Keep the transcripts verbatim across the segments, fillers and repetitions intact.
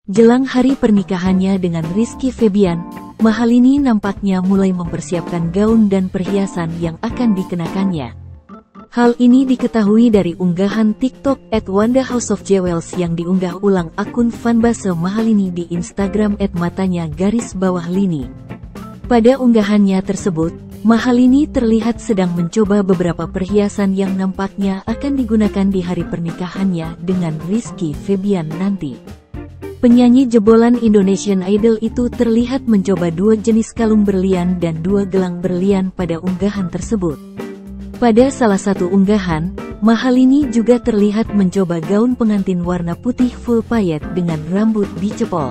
Jelang hari pernikahannya dengan Rizky Febian, Mahalini nampaknya mulai mempersiapkan gaun dan perhiasan yang akan dikenakannya. Hal ini diketahui dari unggahan TikTok at Wanda House of Jewels yang diunggah ulang akun fanbase Mahalini di Instagram at matanya garis bawah lini. Pada unggahannya tersebut, Mahalini terlihat sedang mencoba beberapa perhiasan yang nampaknya akan digunakan di hari pernikahannya dengan Rizky Febian nanti. Penyanyi jebolan Indonesian Idol itu terlihat mencoba dua jenis kalung berlian dan dua gelang berlian pada unggahan tersebut. Pada salah satu unggahan, Mahalini juga terlihat mencoba gaun pengantin warna putih full payet dengan rambut dicepol.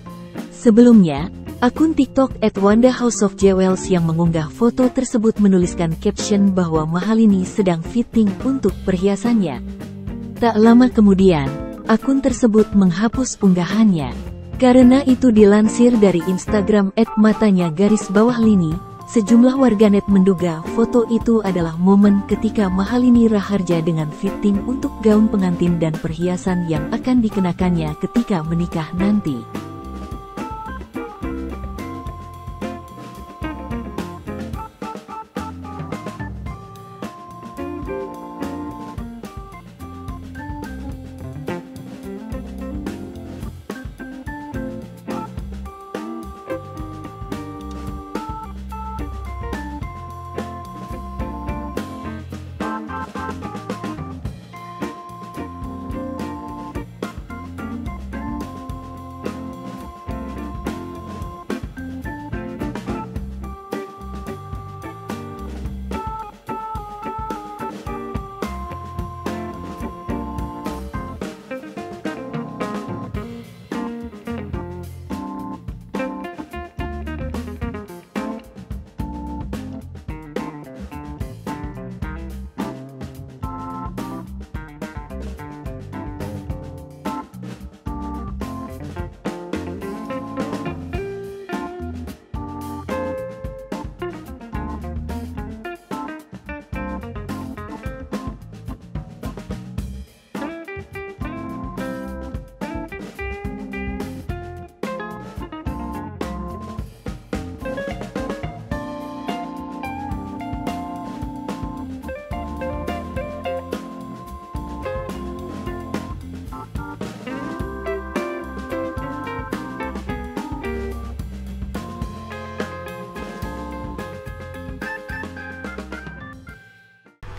Sebelumnya, akun TikTok at Wanda House of Jewels yang mengunggah foto tersebut menuliskan caption bahwa Mahalini sedang fitting untuk perhiasannya. Tak lama kemudian, akun tersebut menghapus unggahannya. Karena itu dilansir dari Instagram at matanya garis bawah lini, sejumlah warganet menduga foto itu adalah momen ketika Mahalini Raharja dengan fitting untuk gaun pengantin dan perhiasan yang akan dikenakannya ketika menikah nanti.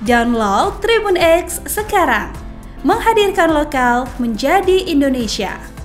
Download Tribun X sekarang, menghadirkan lokal menjadi Indonesia.